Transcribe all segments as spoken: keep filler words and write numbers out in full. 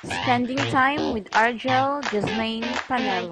Spending time with Argel Jasmine Panelo.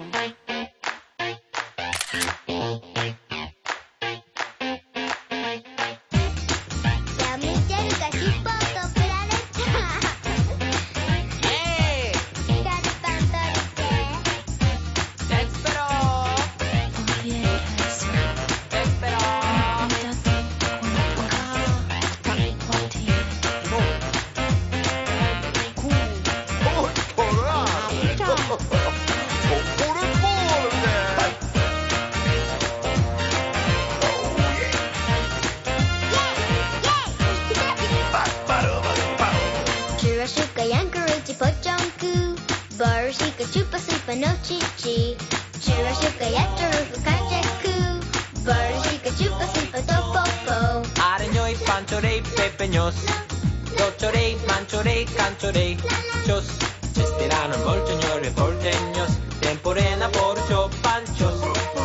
Barushika chupa supa no chichi. Churashuka yataruka kajaku. Barushika chupa supa topopo. Areñoy, panchorey, pepeños. Doctorey, manchorey, canchorey. Chos, chestirano, molteñores, porteños. Temporena, porcho, panchos.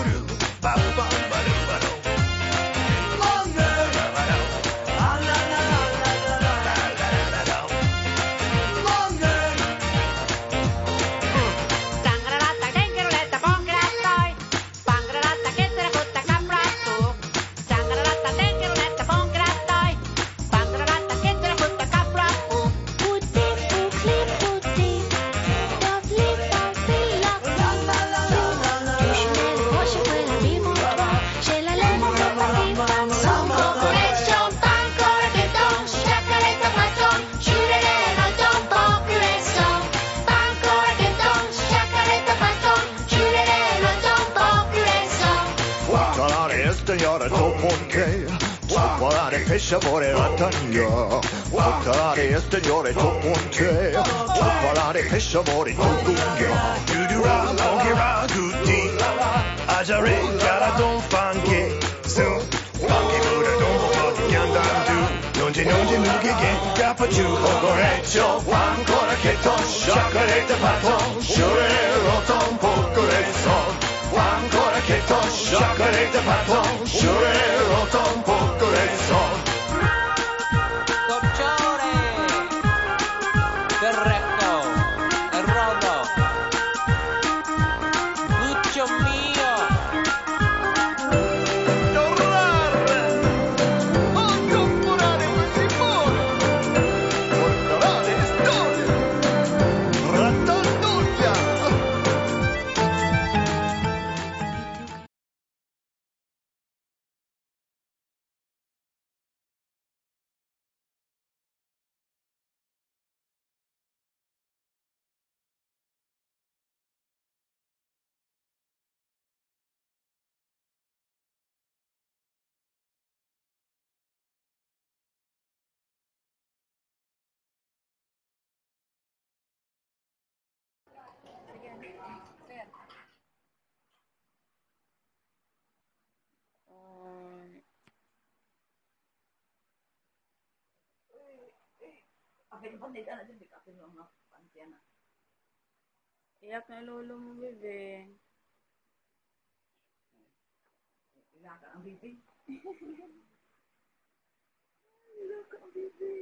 Pesciamore la taglia, portare e stagliore tu monte, parlare pesciamore tu dunga. Dudura, longira, gutti, ajare, gara don fanke, su, fanke buda don fucking yandandu, non c'è non c'è mugi che capaciu, cocoreccio, ancora che ton, sciaccarete paton, sciure roton, pocore son, ancora che ton, sciaccarete paton, sciure roton, pocore son. Iyak na lolo mo, bebe. Iyak ka ang bebe. Iyak ka ang bebe.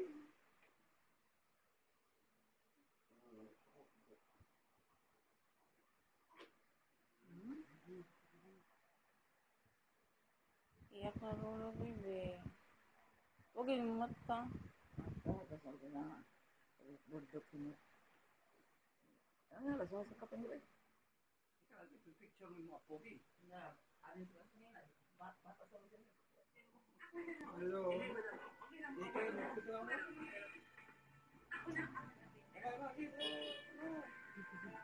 Iyak na lolo, bebe. Huwag yung mata. Oo, kasal ko na. Bundok mo. Ano, lasong sa kapang mo eh. Picture mo yung mga pogi. Na, ano yung kasi nga, mata sa mga. Hello. Ito yung nagpito mo. Ako na. Ikaw na,